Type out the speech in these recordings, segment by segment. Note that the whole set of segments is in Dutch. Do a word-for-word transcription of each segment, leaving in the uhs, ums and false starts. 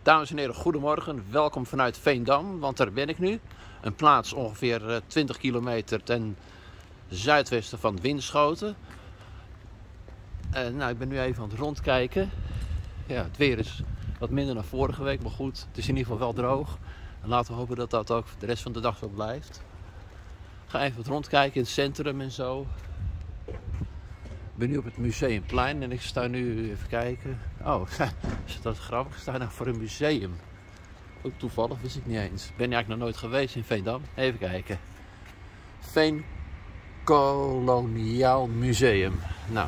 Dames en heren, goedemorgen. Welkom vanuit Veendam, want daar ben ik nu. Een plaats ongeveer twintig kilometer ten zuidwesten van Winschoten. En nou, ik ben nu even aan het rondkijken. Ja, het weer is wat minder dan vorige week, maar goed, het is in ieder geval wel droog. En laten we hopen dat dat ook de rest van de dag zo blijft. Ik ga even wat rondkijken in het centrum en zo. Ik ben nu op het Museumplein en ik sta nu even kijken. Oh, dat is grappig. Ik sta nou voor een museum. Ook toevallig, wist ik niet eens. Ik ben eigenlijk nog nooit geweest in Veendam. Even kijken. Veenkoloniaal Museum. Nou.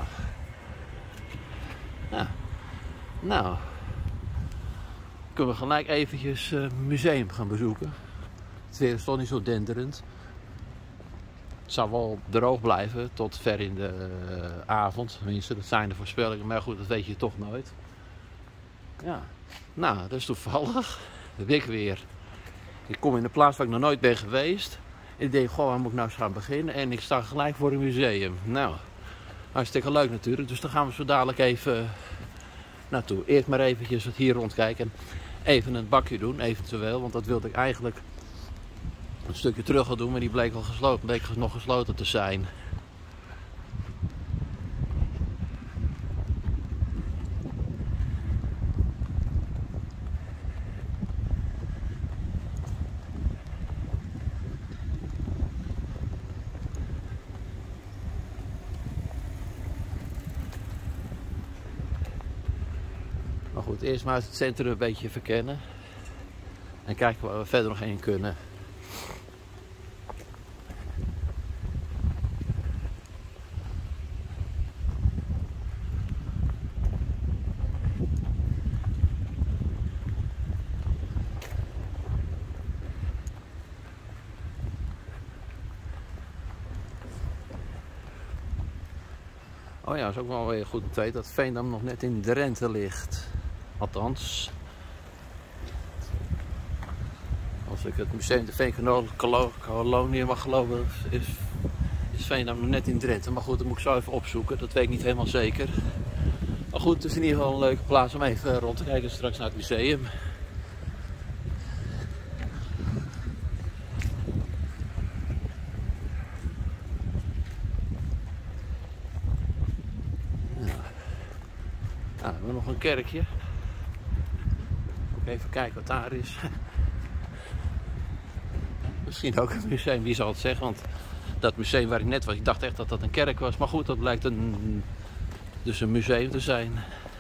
Nou. Nou. Kunnen we gelijk eventjes uh, museum gaan bezoeken. Het weer is toch niet zo denderend. Het zal wel droog blijven tot ver in de uh, avond. Tenminste, dat zijn de voorspellingen. Maar goed, dat weet je toch nooit. Ja, nou, dat is toevallig. Dat ben ik weer. Ik kom in een plaats waar ik nog nooit ben geweest. En ik denk, goh, waar moet ik nou eens gaan beginnen? En ik sta gelijk voor een museum. Nou, hartstikke leuk natuurlijk. Dus daar gaan we zo dadelijk even naartoe. Eerst maar eventjes wat hier rondkijken. Even een bakje doen, eventueel. Want dat wilde ik eigenlijk een stukje terug gaan doen. Maar die bleek al gesloten. Bleek nog gesloten te zijn. Maar goed, eerst maar eens het centrum een beetje verkennen. En kijken waar we verder nog heen kunnen. Oh ja, dat is ook wel weer goed om te weten dat Veendam nog net in Drenthe ligt. Althans, als ik het museum de Veenkolonie mag geloven, is, is Veendam nog net in Drenthe. Maar goed, dat moet ik zo even opzoeken, dat weet ik niet helemaal zeker. Maar goed, het is in ieder geval een leuke plaats om even rond te kijken straks naar het museum. Nou, we hebben nog een kerkje. Even kijken wat daar is. Misschien ook een museum, wie zal het zeggen. Want dat museum waar ik net was, ik dacht echt dat dat een kerk was. Maar goed, dat blijkt een, dus een museum te zijn.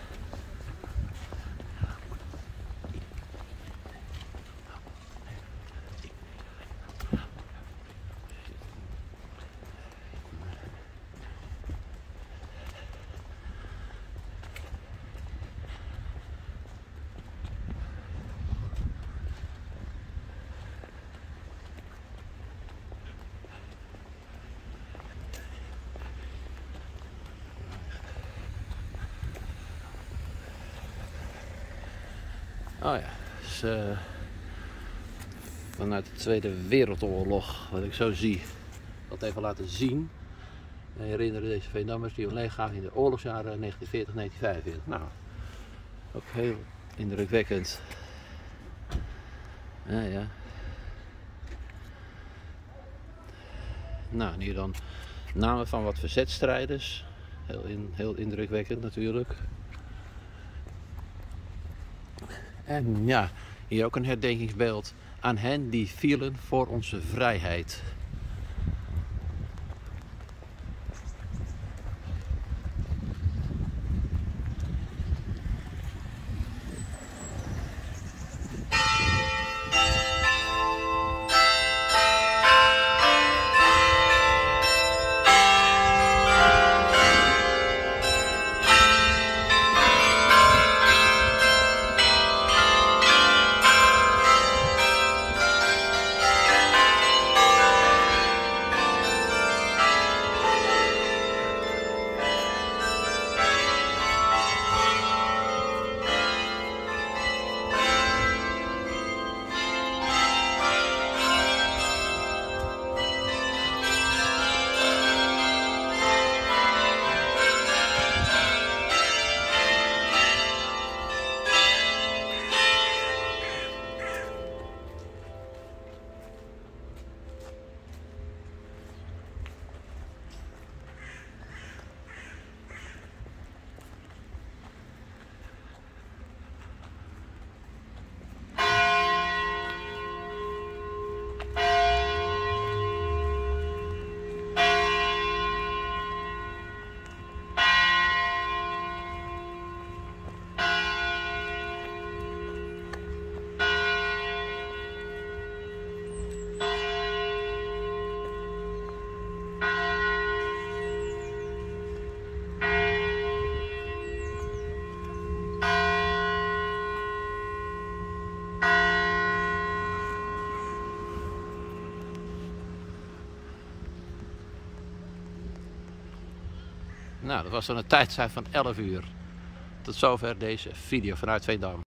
Oh ja, dus, uh, vanuit de Tweede Wereldoorlog, wat ik zo zie, dat even laten zien. En herinneren deze Veendammers die overleefd gaven in de oorlogsjaren negentien veertig negentien vijfenveertig. Nou, ook heel indrukwekkend. Ja, ja. Nou, hier dan namen van wat verzetstrijders. Heel, in, heel indrukwekkend natuurlijk. En ja, hier ook een herdenkingsbeeld aan hen die vielen voor onze vrijheid. Nou, dat was dan een tijdstip van elf uur. Tot zover deze video vanuit Veendam.